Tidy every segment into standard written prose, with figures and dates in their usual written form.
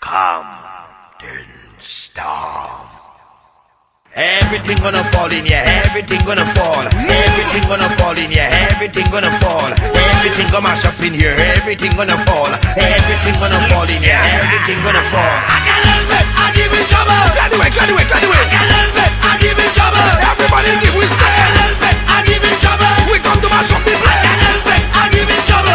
Come, then storm. Everything gonna fall in ya, everything gonna fall. Everything gonna fall in ya, everything gonna fall. Everything gonna mash up in here, everything gonna fall. Everything gonna fall in ya, everything gonna fall. I can't help it, I give it trouble. Glad away, glad away, glad away. I can't help it, I give it trouble. Everybody give we I can't space. help it, I give it trouble. We come to mash up the I place. can't help it, I give it trouble.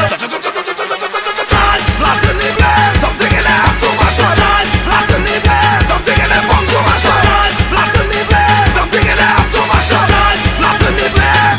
Charge, flatten the place. Something in the have to mash up. Charge, flatten the place. Something in the bunk to mash up. Charge, flatten the place. Something in the have to mash up. Charge, flatten the place.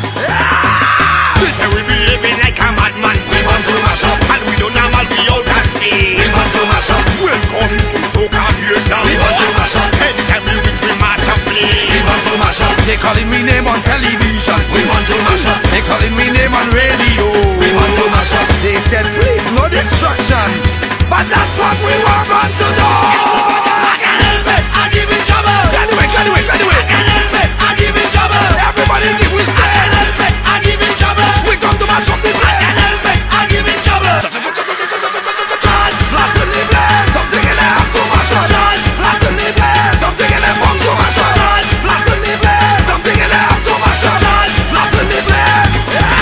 We say we behaving like a madman. We want to mash up. And we don't normal, we out of space. We want to mash up. Welcome to Soca Vietnam. We want to mash up. Anytime we reach, we mash up We place. want to mash up. They calling me name on television. We want to mash up. They calling me name on radio. We want to mash up. They said please no destruction, but that's what we were born to do. I can't help it, I give it trouble. Glad away, glad away, glad away. I can't help it, I give it trouble. Everybody give we I can't space. help it, I give it trouble. We come to mash up the I place. can't help it, I give it trouble. Charge, flatten the place. Something in the have to mash up. Charge, flatten the place. Something in the bunk to mash up. Charge, flatten the place. Something in the have to mash up. Charge, flatten the place.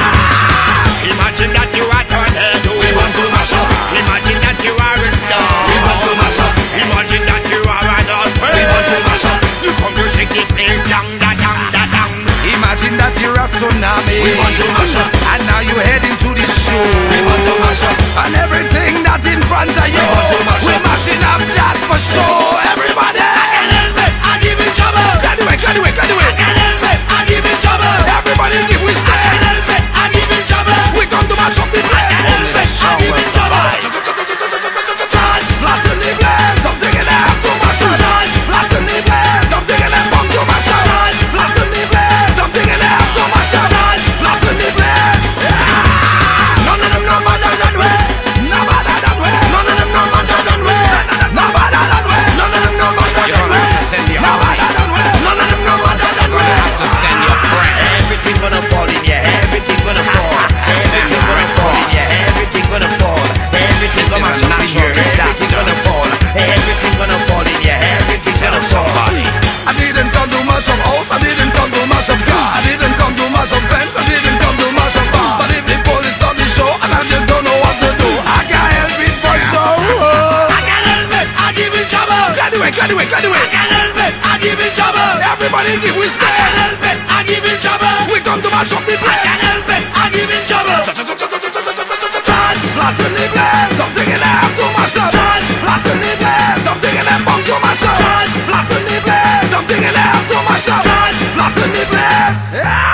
Imagine that you are tornado. We want to mash up. Imagine that you are a star. We want to mash up. Imagine that you are an earthquake. We want to mash up. You come to shake the place down, da down, da down. Imagine that you're a tsunami. We want to mash up. And now you head into the show. We want to mash up. And everything that's in front of you. We want to mash We're up. mashing up that for sure. Everybody. I can't help it, I give it trouble. Glad away, glad away, glad I away. can't help it, I give it trouble. Everybody give we I can't space. help it, I give it trouble. We come to mash up the I place. can't help it, I give it trouble. Charge, flatten the place. Something in the have to mash up. Charge, flatten the place. Something in the bunk to mash up. Charge, flatten the place. Something in the have to mash up. Charge, flatten the place. None of them no matter that way. No matter that way. None of them no matter that way. No matter that way. None of them no matter that way. No matter that way. None of them no matter that way. To send your friends. Everything gonna fall in ya. Everything gonna fall. Everything gonna fall in ya. Everything gonna fall. Everything gonna mash up in here. Everything gonna fall. Everything gonna fall in ya. Everything gonna fall. I didn't come to mash up house. I didn't come to mash up car. I didn't come to mash up fence. I didn't come to mash up bar. But if the police stop the show and I just don't know what to do, I can't help it but show. I can't help it, I give it trouble. Glad away, glad away, glad I away. can't help it, I give it trouble. Everybody give we I can't space. help it, I give it trouble. We come to mash up the I can't place. help it, I give it trouble. Charge, flatten the place. Something in the have to mash up. Charge, flatten the place. Something in the bunk to mash up. Charge, flatten the place. Something in the have to mash up. Charge, flatten the place.